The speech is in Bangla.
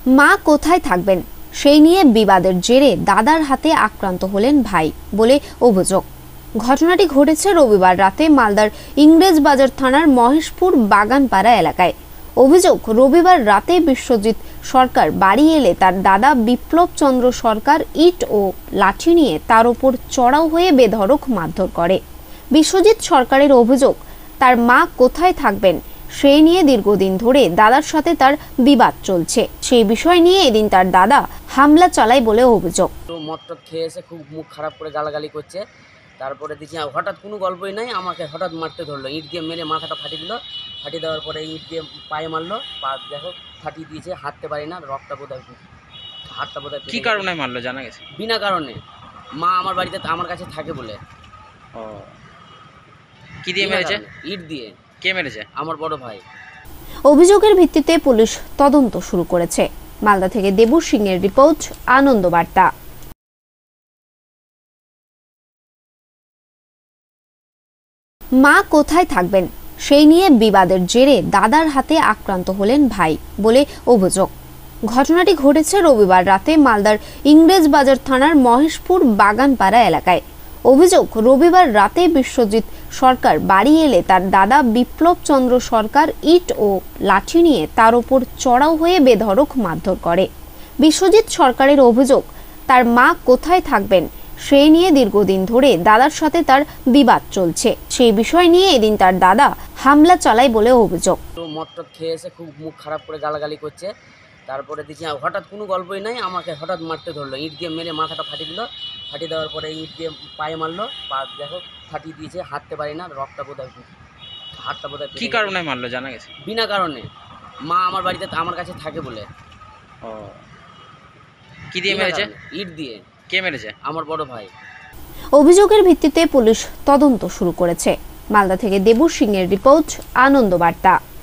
মা কোথায় থাকবেন সেই নিয়ে বিবাদের জেরে দাদার হাতে আক্রান্ত হলেন ভাই বলে অভিযোগ। ঘটনাটি ঘটেছে রবিবার রাতে মালদার ইংরেজবাজার থানার মহেশপুর বাগানপাড়া এলাকায়। অভিযোগ, রবিবার রাতে বিশ্বজিৎ সরকার বাড়ি এলে তার দাদা বিপ্লব চন্দ্র সরকার ইট ও লাঠি নিয়ে তার উপর চড়াও হয়ে বেধড়ক মারধর করে। বিশ্বজিৎ সরকারের অভিযোগ, তার মা কোথায় থাকবেন সেই নিয়ে দীর্ঘদিন ধরে দাদার সাথে তার বিবাদ চলছে। সেই বিষয় নিয়ে এদিন তার দাদা হামলা চালায় বলে অভিযোগ। মদটা খেয়ে এসে খুব মুখ খারাপ করে গালাগালি করছে। তারপরে দেখি হঠাৎ কোনো গল্পই নাই, আমাকে হঠাৎ মারতে ধরলো, ইট দিয়ে মেরে মাথাটা ফাটিয়ে দিল। ফাটিয়ে দেওয়ার পরে ইট দিয়ে পায়ে মারলো, পা দেখো ফাটিয়ে দিয়েছে, হাঁটতে পারি না, রক্তটা বোধহয় হাতটা বোধহয়। কি কারণে মারলো জানা গেছে? বিনা কারণে। মা আমার বাড়িতে আমার কাছে থাকে বলে। ও, কি দিয়ে মেরেছে? ইট দিয়ে। কে মেরেছে? আমার বড় ভাই। অভিযোগের ভিত্তিতে পুলিশ তদন্ত শুরু করেছে। মালদা থেকে দেবু সিং এর রিপোর্ট, আনন্দ বার্তা। মা কোথায় থাকবেন সেই নিয়ে বিবাদের জেরে দাদার হাতে আক্রান্ত হলেন ভাই বলে অভিযোগ। ঘটনাটি ঘটেছে রবিবার রাতে মালদার ইংরেজবাজার থানার মহেশপুর বাগানপাড়া এলাকায়। অভিযোগ, রবিবার রাতে বিশ্বজিৎ সরকার বাড়ি এলে তার দাদা বিপ্লব চন্দ্র সরকার ইট ও লাঠি নিয়ে তার উপর চড়াও হয়ে বেধড়ক মারধর করে। বিশ্বজিৎ সরকারের অভিযোগ, তার মা কোথায় থাকবেন সেই নিয়ে দীর্ঘদিন ধরে দাদার সাথে তার বিবাদ চলছে। সেই বিষয় নিয়ে এদিন তার দাদা হামলা চালায় বলে অভিযোগ। মদটা খেয়ে এসে খুব মুখ খারাপ করে গালাগালি করছে। তারপরে দেখি হঠাৎ কোনো গল্পই নাই, আমাকে হঠাৎ মারতে ধরলো, ইট দিয়ে মেরে মাথাটা ফাটিয়ে দিল। ফাটিয়ে দেওয়ার পরে ইট দিয়ে পায়ে মারলো, পা দেখো ফাটিয়ে দিয়েছে, হাঁটতে পারি না, রক্তটা বোধহয় হাতটা বোধহয়। কি কারণে মারলো জানা গেছে? বিনা কারণে। মা আমার বাড়িতে আমার কাছে থাকে বলে। ও, কি দিয়ে মেরেছে? ইট দিয়ে। কে মেরেছে? আমার বড় ভাই। অভিযোগের ভিত্তিতে পুলিশ তদন্ত শুরু করেছে। মালদা থেকে দেবু সিং এর রিপোর্ট, আনন্দ বার্তা।